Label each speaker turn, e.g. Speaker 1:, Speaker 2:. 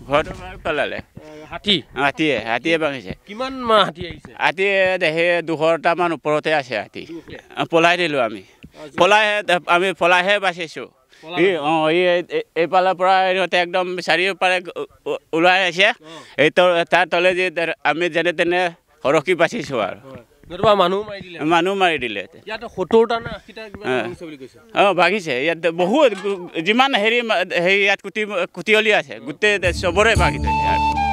Speaker 1: ঘৰটো পেলালে হাতীয়ে ভাঙিছে
Speaker 2: কিমান হাতী আহিছে
Speaker 1: হাতী সেই 200টামান ওপৰতে আছে হাতী পলাই দিলোঁ আমি পলাইহে বাচিছোঁ এইফালৰ পৰা ইহঁতে একদম চাৰিওফালে ওলাই আহিছে এই তাৰ তলে যে আমি যেনে তেনে সৰকি বাচিছোঁ আৰু মানুহ মাৰি দিলে ভাঙিছে ইয়াত বহুত যিমান হেৰি ইয়াত কুটিয়লি আছে গোটেই চবৰে ভাঙি থৈছে